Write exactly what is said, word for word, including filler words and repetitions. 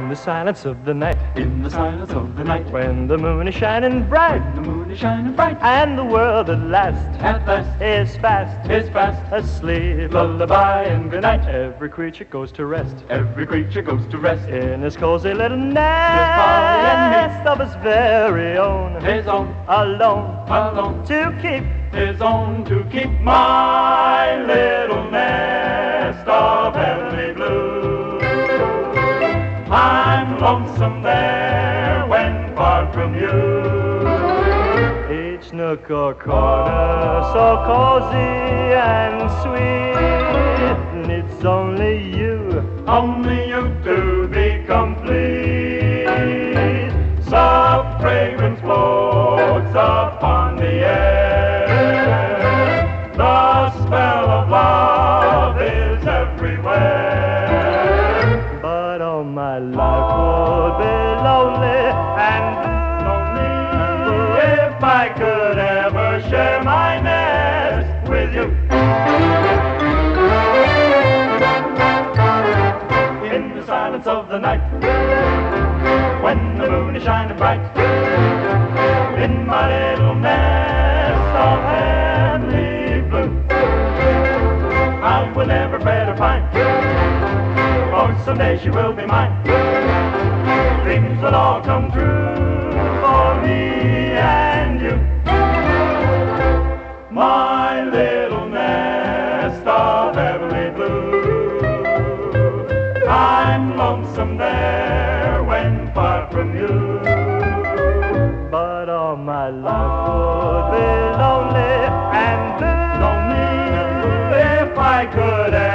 In the silence of the night, in the silence of the night, when the moon is shining bright, the moon is shining bright, and the world at last, at last, is fast, is fast asleep. Lullaby and good night. Every creature goes to rest, every creature goes to rest in his cozy little nest of his very own, his own, alone, alone, to keep his own, to keep my little nest of heavenly blue. I'm lonesome there when far from you. Each nook or corner so cozy and sweet needs only you, only you to be complete. Soft fragrance floats upon the air. The spell of love is everywhere. But all my life would be lonely and lonely if I could ever share my nest with you. In the silence of the night, when the moon is shining bright, in my little nest of heavenly blue, I will never fret or pine, for someday she will be mine. Dreams will all come true for me and you. My little nest of heavenly blue, I'm lonesome there when far from you. but all my life would be lonely and blue Lonely if I could